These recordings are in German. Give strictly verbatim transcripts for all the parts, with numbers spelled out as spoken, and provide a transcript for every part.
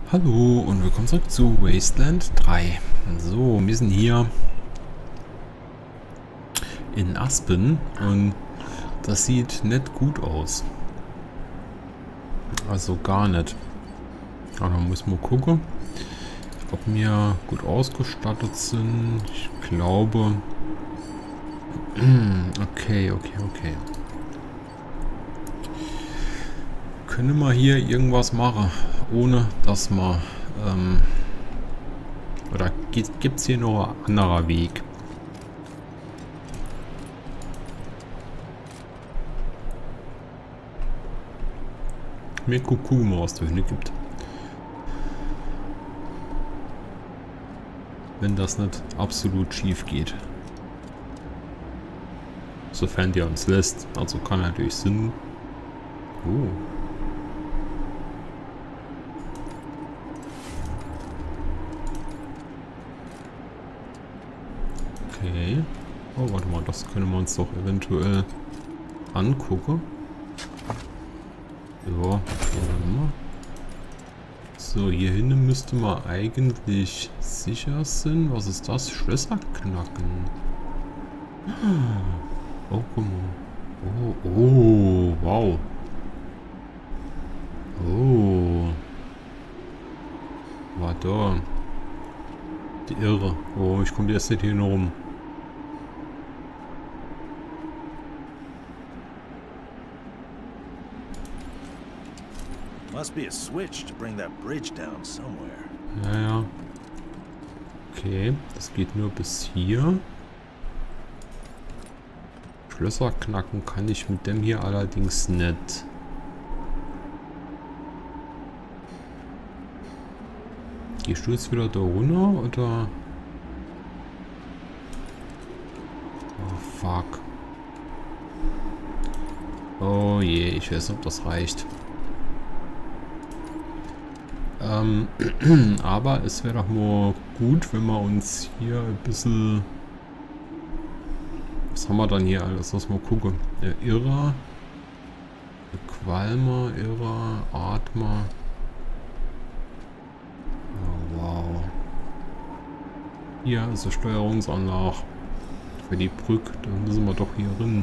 Hallo und willkommen zurück zu Wasteland drei. So, wir sind hier in Aspen und das sieht nicht gut aus. Also gar nicht. Aber da muss man gucken, ob wir gut ausgestattet sind. Ich glaube... Okay, okay, okay. Können wir hier irgendwas machen, ohne dass wir... Ähm, oder gibt es hier noch ein anderer Weg? Mir gucken mal, was da hinten gibt. Wenn das nicht absolut schief geht. Sofern der uns lässt. Also kann natürlich Sinn. Oh. Okay. Oh, warte mal, das können wir uns doch eventuell angucken. Ja, okay. So, hier hinten müsste man eigentlich sicher sein. Was ist das? Schlösser knacken. Oh, guck mal. Oh, oh, wow. Oh. War da. Die Irre. Oh, ich komme erst nicht hier noch rum. Must be a switch to bring that bridge down somewhere. Ja, ja. Okay, das geht nur bis hier. Schlösser knacken kann ich mit dem hier allerdings nicht. Gehst du jetzt wieder da runter oder? Oh fuck. Oh je, ich weiß nicht, ob das reicht. Ähm, aber es wäre doch nur gut, wenn wir uns hier ein bisschen... Was haben wir dann hier alles? Lass mal gucken. Der Irrer, der Qualmer, Irrer, Atmer. Oh, wow. Hier ist eine Steuerungsanlage für die Brücke. Da müssen wir doch hier drin.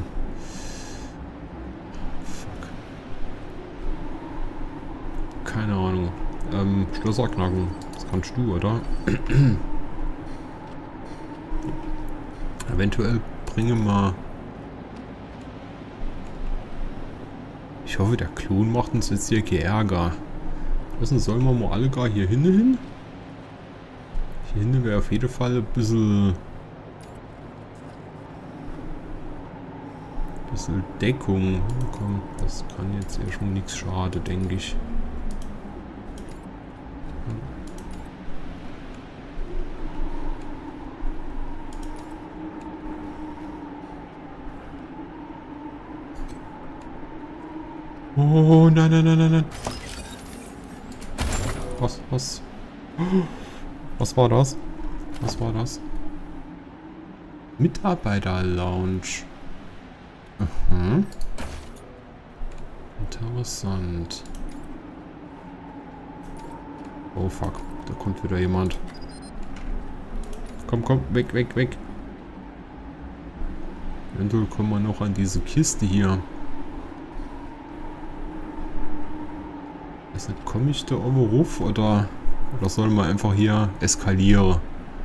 Fuck. Keine Ahnung. Ähm, Schlösser knacken. Das kannst du, oder? Eventuell bringen wir... Ich hoffe, der Klon macht uns jetzt hier Geärger. Wissen, sollen wir mal alle gar hier hinten hin? Hier hinten wäre auf jeden Fall ein bisschen... bisschen Deckung. Komm, das kann jetzt ja schon nichts schade, denke ich. Oh, nein, nein, nein, nein, nein. Was, was? Was war das? Was war das? Mitarbeiter-Lounge. Aha. Interessant. Oh, fuck. Da kommt wieder jemand. Komm, komm, weg, weg, weg. Eventuell kommen wir noch an diese Kiste hier. Weiß nicht, komme ich da oben ruf oder, oder soll man einfach hier eskalieren?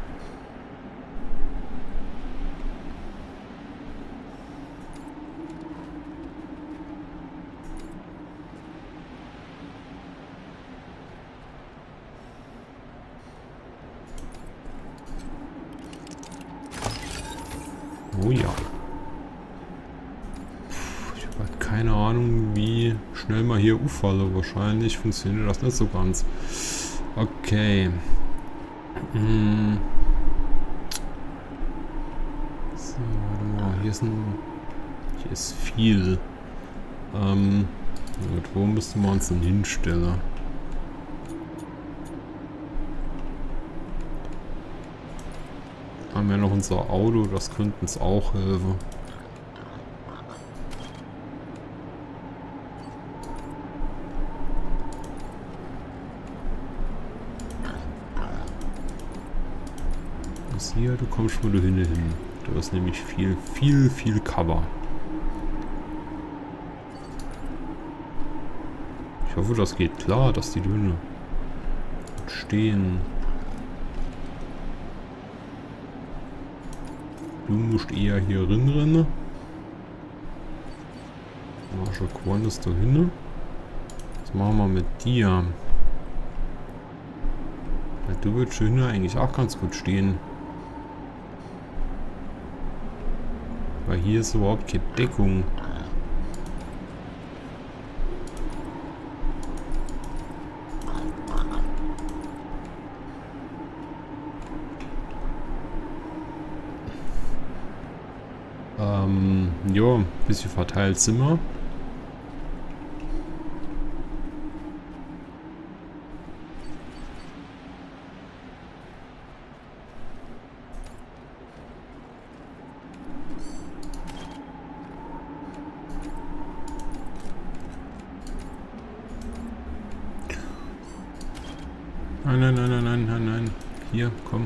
Oh ja. Ich habe halt keine Ahnung, wie schnell mal hier auffalle. Wahrscheinlich funktioniert das nicht so ganz. Okay. Hm. So, warte mal. Hier ist ein... Hier ist viel. Ähm. Gut, wo müssten wir uns denn hinstellen? Haben wir noch unser Auto, das könnte uns auch helfen. Lucia, du kommst mal da hinten hin. Da ist nämlich viel, viel, viel Cover. Ich hoffe, das geht klar, dass die Dünne stehen. Du musst eher hier rennen. Marshall Quan ist da hinten. Was machen wir mit dir? Ja, du würdest hinten eigentlich auch ganz gut stehen. Weil hier ist überhaupt keine Deckung. Ähm, ja, ein bisschen verteilt sind wir. Nein, nein, nein, nein, nein, nein, nein. Hier, komm.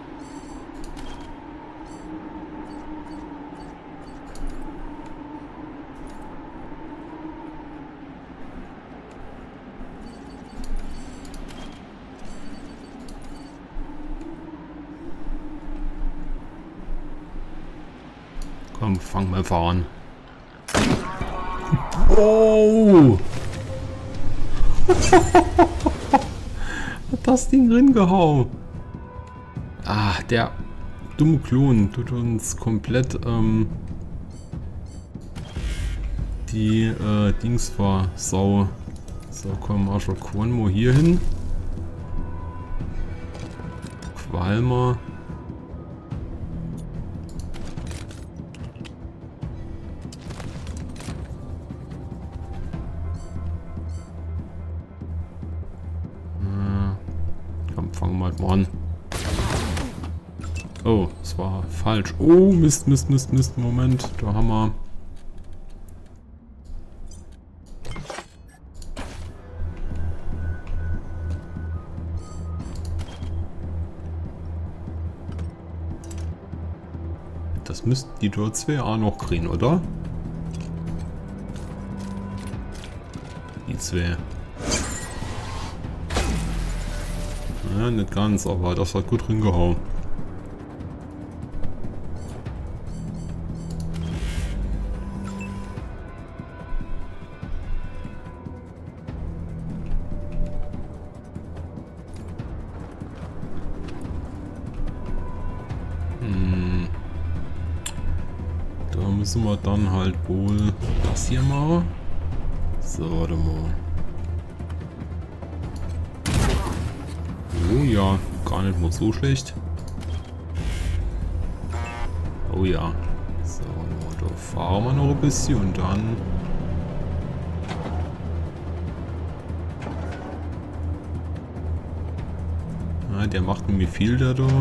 Komm, fang mal an. Oh! Hat das Ding drin gehauen. Ah, der dumme Klon tut uns komplett ähm, die äh, Dings versau. So, komm, Marshall Quanmo hier hin. Qualmer. Fangen wir halt mal an. Oh, es war falsch. Oh, Mist, Mist, Mist, Mist. Moment, da haben wir... Das müssten die dort zwei auch noch kriegen, oder? Die zwei. Ja, nicht ganz, aber das hat gut hingehauen. Hm. Da müssen wir dann halt wohl das hier machen. So, warte mal. Oh ja, gar nicht mal so schlecht. Oh ja. So, da fahren wir noch ein bisschen und dann... Ja, der macht nämlich viel da da.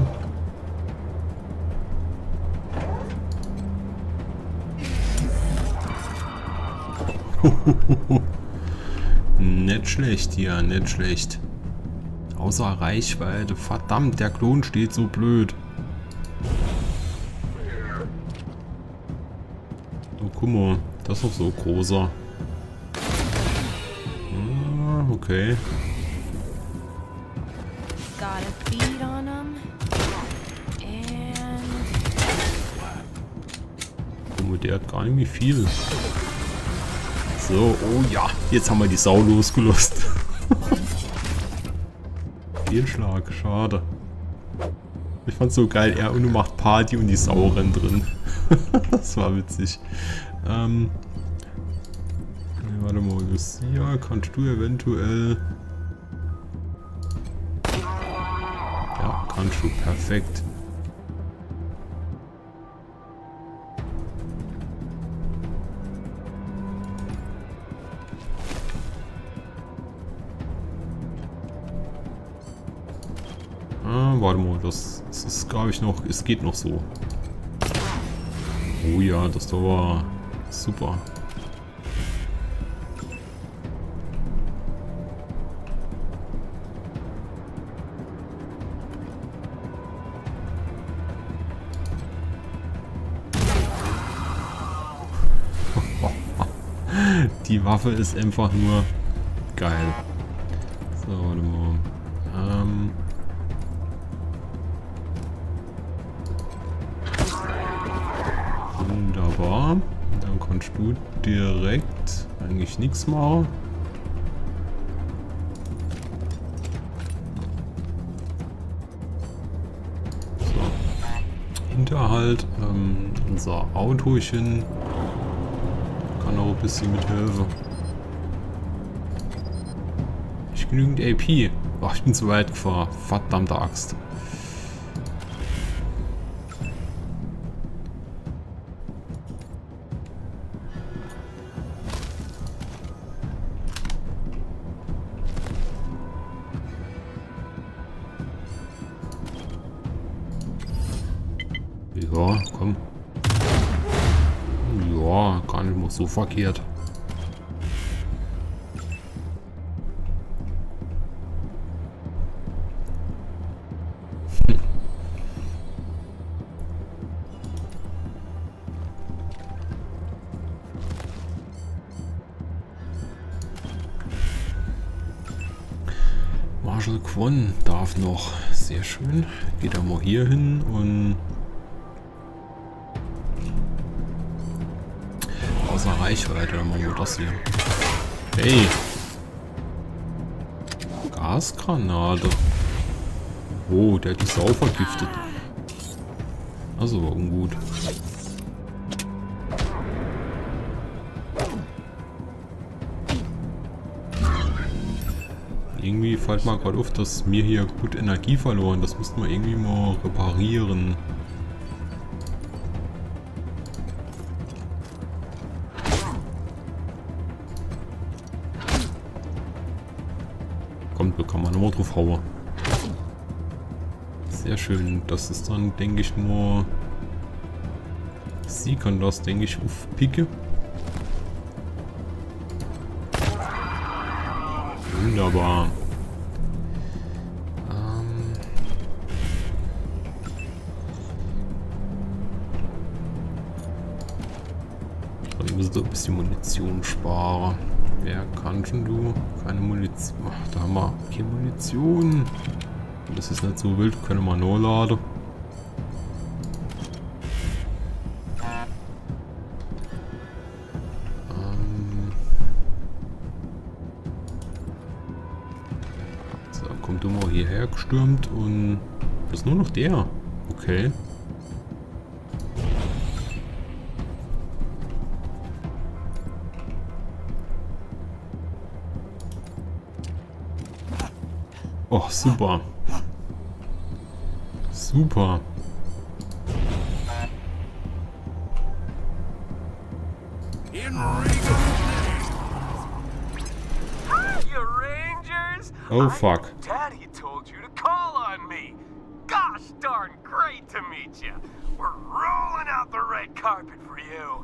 Nicht schlecht, ja, nicht schlecht. Außer Reichweite. Verdammt, der Klon steht so blöd. Oh, guck mal. Das ist doch so großer. Ah, okay. Guck mal, der hat gar nicht mehr viel. So, oh ja. Jetzt haben wir die Sau losgelöst. Fehlschlag, schade. Ich fand's so geil, er Uno macht Party und die Sau rennt drin. Das war witzig. Ähm, nee, warte mal, Lucia, kannst du eventuell... Ja, kannst du, perfekt. Ah, warte mal, das, das ist, glaube ich, noch, es geht noch so. Oh ja, das da war super. Die Waffe ist einfach nur geil. So, warte mal. Ähm. Wunderbar. Dann kannst du direkt eigentlich nichts machen. Hinterhalt, ähm, unser Autochen kann auch ein bisschen mithelfen. Nicht genügend A P. Ach, ich bin zu weit gefahren. Verdammte Axt. Ja, komm. Ja, gar nicht mal so verkehrt. Hm. Marshall Kwon darf noch. Sehr schön. Geht er mal hier hin und außer Reichweite, dann machen wir das hier. Hey! Gasgranate. Oh, der hat die Sau vergiftet. Also war ungut. Irgendwie fällt mir gerade auf, dass mir hier gut Energie verloren. Das müssten wir irgendwie mal reparieren. Kommt, da kann man nochmal drauf hauen. Sehr schön. Das ist dann, denke ich, nur... Sie kann das, denke ich, aufpicken. Wunderbar. Ähm... Dann müsste ein bisschen Munition sparen. Wer kann schon du? Keine Munition. Ach, da haben wir keine Munition. Das ist nicht so wild, können wir nur laden. Ähm so, kommt du mal hierher gestürmt und das ist nur noch der. Okay. Oh, super. Super. Oh fuck. Daddy told you to call on me. Gosh darn great to meet you. We're rolling out the red carpet for you.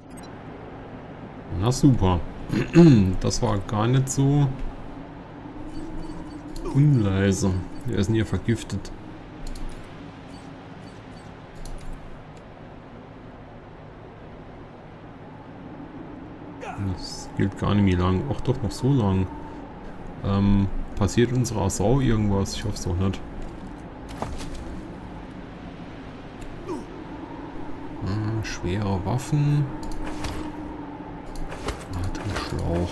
Na super. Das war gar nicht so unleise. Wir sind hier vergiftet. Das gilt gar nicht mehr lang. Ach doch, noch so lang. Ähm, passiert unserer Sau irgendwas? Ich hoffe es doch nicht. Hm, schwere Waffen. Atemschlauch.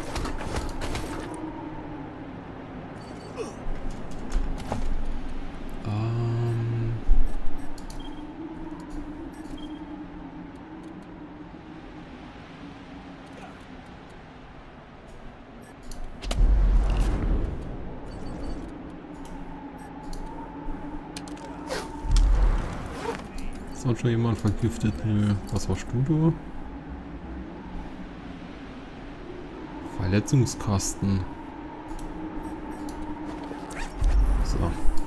Ähm... Ist hat schon jemand vergiftet? Nö. Was warst du da? Verletzungskasten. So.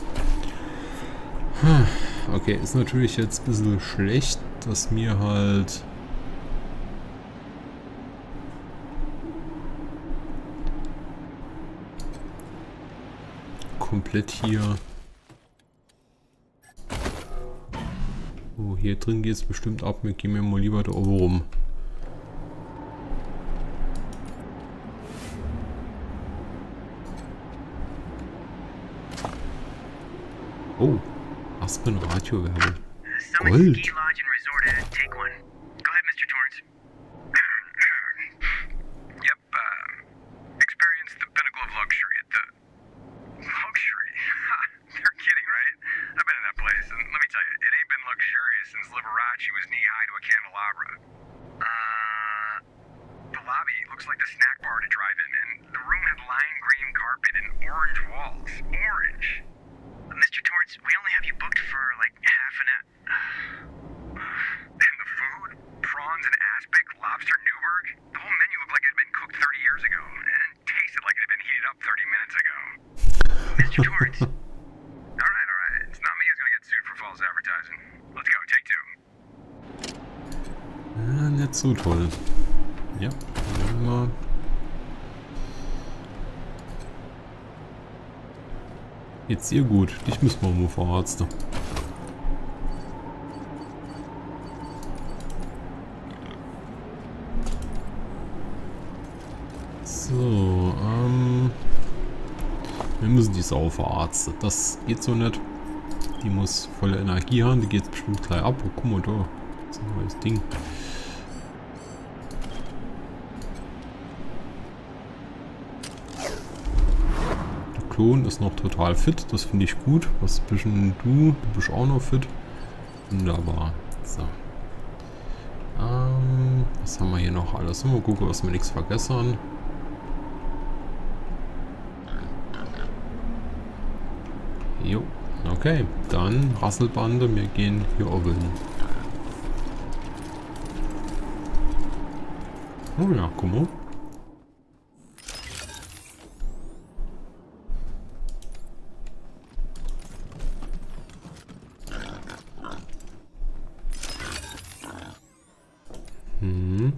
Okay, ist natürlich jetzt ein bisschen schlecht, dass mir halt komplett hier... Oh, hier drin geht es bestimmt ab. Wir gehen mir mal lieber da oben rum. Oh, Aspen Radio-Werbung. Summit Gold. Ski Lodge and Resort at Take One. Go ahead, Mister Torrance. Yep, uh, experience the pinnacle of luxury at the... Luxury? Ha, you're kidding, right? I've been in that place, and let me tell you, it ain't been luxurious since Liberace was knee-high to a candelabra. Uh, the lobby looks like the snack bar to drive in, and the room had lime green carpet and orange walls. Orange. Mister Torrance, we only have you booked for like half an hour. And the food? Prawns and aspic, lobster Newburg? The whole menu looked like it had been cooked thirty years ago, and tasted like it had been heated up thirty minutes ago. Mister Torrance. Alright, alright. It's not me who's gonna get sued for false advertising. Let's go, take two. Ah, nicht so toll. Ja, dann mal. Jetzt ihr gut. Dich müssen wir mal verarzten. So, ähm. Wir müssen die Sau verarzten. Das geht so nicht. Die muss volle Energie haben. Die geht bestimmt gleich ab. Oh, guck mal da. Das ist ein neues Ding. Klon ist noch total fit, das finde ich gut. Was bist denn du? Du bist auch noch fit. Wunderbar. So. Ähm, was haben wir hier noch alles? Mal gucken, dass wir nichts vergessen. Jo, okay. Dann Rasselbande, wir gehen hier oben hin. Oh ja, guck mal. Hm.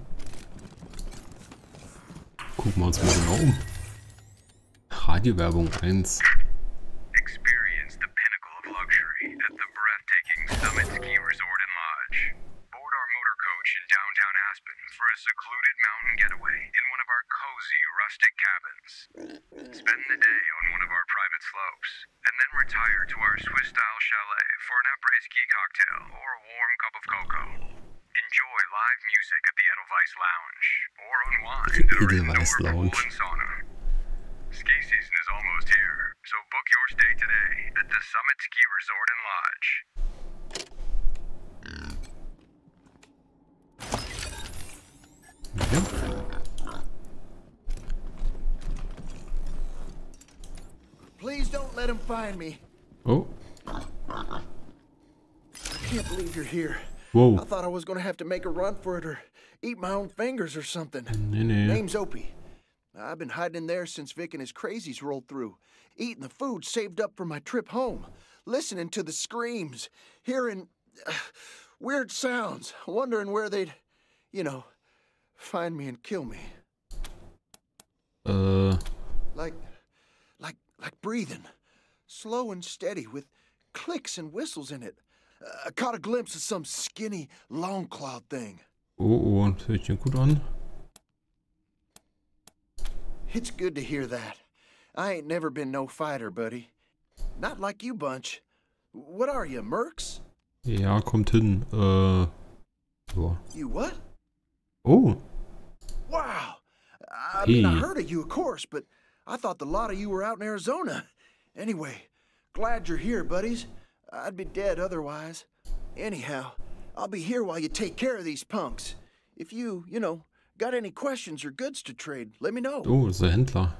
Gucken wir uns mal genau um. Radiowerbung eins. Experience the pinnacle of luxury at the breathtaking Summit Ski Resort and Lodge. Board our motor coach in downtown Aspen for a secluded mountain getaway in one of our cozy rustic cabins. Spend the day on one of our private slopes, and then retire to our Swiss-style chalet for an après-ski cocktail or a warm cup of cocoa. Enjoy live music at the Edelweiss Lounge, or unwind at our Edelweiss indoor pool Lounge. and sauna. Ski season is almost here, so book your stay today at the Summit Ski Resort and Lodge. Ja. Please don't let him find me. Oh, I can't believe you're here. wow. I thought I was gonna have to make a run for it or eat my own fingers or something. Nee, nee. Name's Opie. I've been hiding in there since Vic and his crazies rolled through, eating the food saved up for my trip home, listening to the screams, hearing uh, weird sounds, wondering where they'd, you know, find me and kill me. Äh, Like, like, like breathing, slow and steady with clicks and whistles in it. Uh, I caught a glimpse of some skinny, long-clawed thing. oh, oh, das hört sich gut an. It's good to hear that. I ain't never been no fighter, buddy. Not like you bunch. What are you, mercs? Ja, kommt hin. Äh, so. You what? Oh, Wow. I mean, I Hey. heard of you, of course, but I thought the lot of you were out in Arizona. Anyway, glad you're here, buddies. I'd be dead otherwise. Anyhow, I'll be here while you take care of these punks. If you, you know, got any questions or goods to trade, let me know. oh, das ist der Händler.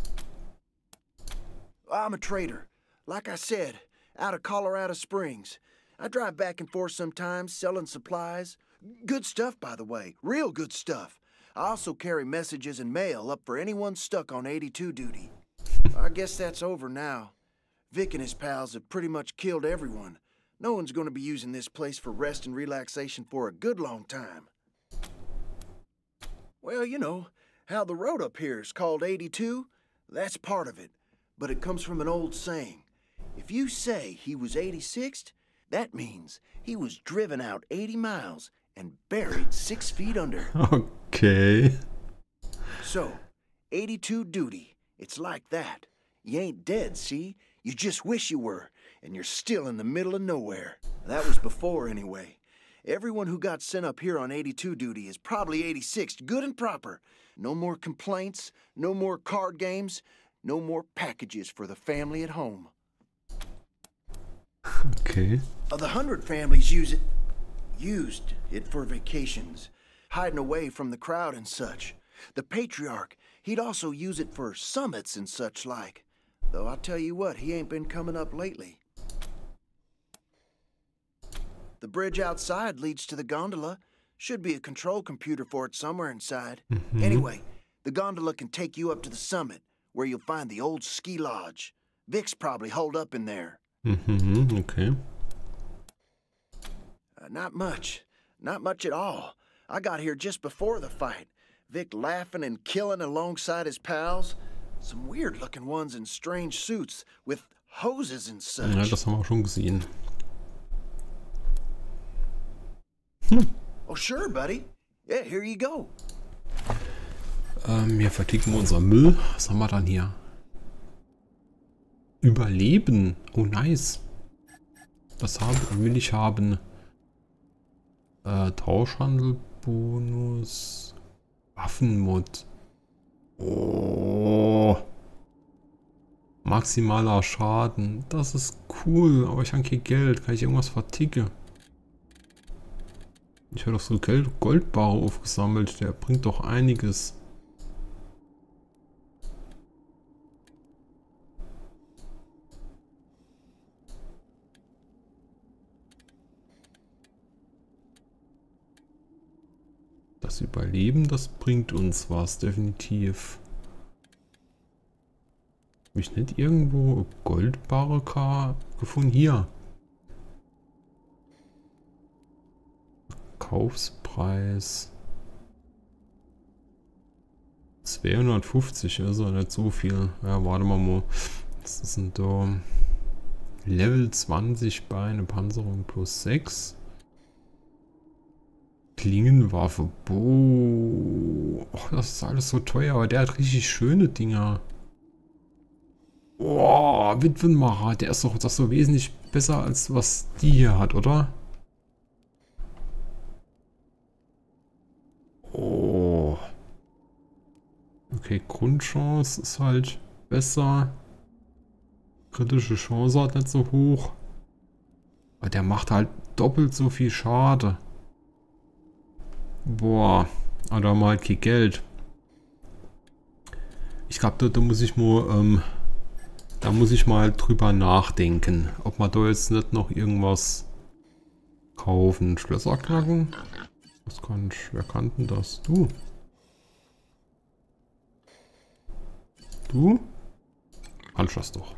I'm a trader. Like I said, out of Colorado Springs. I drive back and forth sometimes, selling supplies. Good stuff, by the way. Real good stuff. I also carry messages and mail up for anyone stuck on eighty-two duty. I guess that's over now. Vic and his pals have pretty much killed everyone. No one's gonna be using this place for rest and relaxation for a good long time. Well, you know, how the road up here is called eighty-two, that's part of it. But it comes from an old saying. If you say he was eighty-sixth, that means he was driven out eighty miles and buried six feet under. Okay. So, eighty-two duty, it's like that. You ain't dead, see? You just wish you were, and you're still in the middle of nowhere. That was before, anyway. Everyone who got sent up here on eighty-two duty is probably eighty-sixed, good and proper. No more complaints, no more card games, no more packages for the family at home. Okay. Uh, the hundred families use it, used it for vacations, hiding away from the crowd and such. The patriarch, he'd also use it for summits and such like. Though I'll tell you what, he ain't been coming up lately. The bridge outside leads to the gondola. Should be a control computer for it somewhere inside. Mm-hmm. Anyway, the gondola can take you up to the summit, where you'll find the old ski lodge. Vic's probably holed up in there. Mm-hmm, okay. Uh, not much. Not much at all. I got here just before the fight. Vic laughing and killing alongside his pals. Some weird-looking ones in strange suits with hoses and such. Ja, das haben wir auch schon gesehen. Hm. Oh, sure, buddy. Yeah, here you go. Ähm, hier verticken wir unser Müll. Was haben wir dann hier? Überleben. Oh, nice. Das haben, will ich haben. Äh, Tauschhandelbonus. Waffenmod. Oh. Maximaler Schaden. Das ist cool. Aber ich habe kein Geld. Kann ich irgendwas verticken? Ich habe doch so Geld, Goldbarre aufgesammelt. Der bringt doch einiges. Das Überleben, das bringt uns was, definitiv. Habe ich nicht irgendwo Goldbarre gefunden? Hier. Kaufspreis. zweihundertfünfzig, also nicht so viel. Ja, warte mal mal. Das sind da Level zwanzig Beine, Panzerung plus sechs. Klingenwaffe. Boah. Och, das ist alles so teuer, aber der hat richtig schöne Dinger. Boah, Witwenmacher, der ist doch das so wesentlich besser als was die hier hat, oder? Oh. Okay, Grundchance ist halt besser. Kritische Chance hat nicht so hoch. Aber der macht halt doppelt so viel Schade. Boah, aber da haben wir halt kein Geld. Ich glaube, da, da muss ich mal, ähm, da muss ich mal drüber nachdenken, ob man da jetzt nicht noch irgendwas kaufen. Schlösser knacken? Was kann ich, wer kann denn das? Du? Du? Kannst das doch.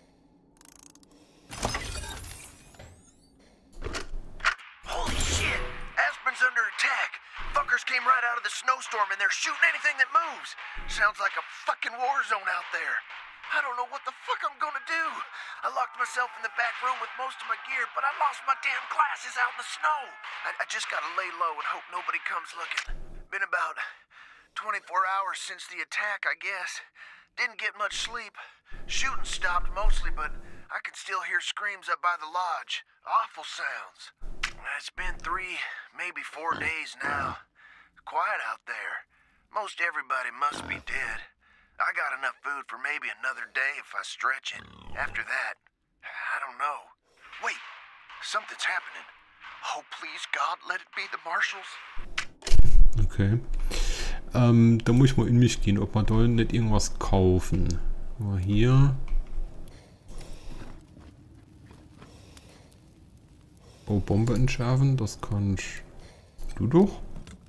Snowstorm and they're shooting anything that moves. Sounds like a fucking war zone out there. I don't know what the fuck I'm gonna do. I locked myself in the back room with most of my gear, but I lost my damn glasses out in the snow. I, I just gotta lay low and hope nobody comes looking. Been about twenty-four hours since the attack, I guess. Didn't get much sleep. Shooting stopped mostly, but I can still hear screams up by the lodge. Awful sounds. It's been three, maybe four days now. Quiet out there. Most everybody must be dead. I got enough food for maybe another day if I stretch it. After that, I don't know. Wait, something's happening. Oh, please, God, let it be the Marshals. Okay. Ähm, da muss ich mal in mich gehen, ob wir da nicht irgendwas kaufen. Mal hier. Oh, Bombe entschärfen, das kannst du doch.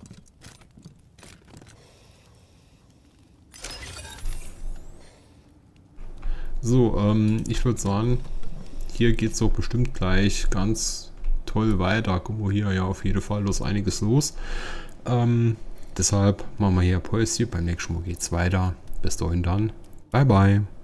So, ähm, ich würde sagen, hier geht es doch bestimmt gleich ganz toll weiter. Guck mal, hier ja auf jeden Fall ist einiges los. Ähm, deshalb machen wir hier Päuschen. Beim nächsten Mal geht es weiter. Bis dahin dann. Bye, bye.